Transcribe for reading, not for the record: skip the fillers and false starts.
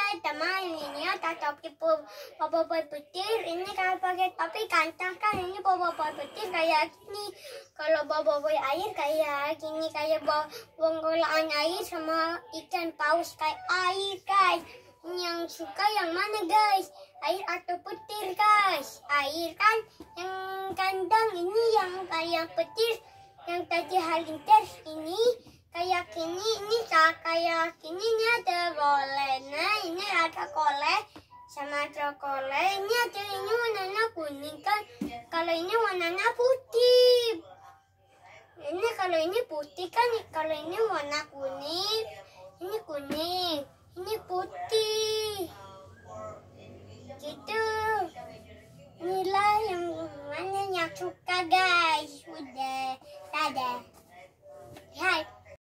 teman ini ada topi bobo petir. Ini kalau pakai topi kantong kan ini bobo petir kayak gini. Kalau bobo air kayak gini, kayak bonggolan air sama ikan paus kayak air guys. Yang suka yang mana guys? Air atau petir guys? Air kan yang kandang, ini yang kayak petir yang tadi halinter ini kayak gini, ini kayak gini. Ini ada bolena, ini ada kole sama cokole. Ini ada ini warnanya kuning kan, kalau ini warnanya putih. Ini kalau ini putih kan, kalau ini warna kuning.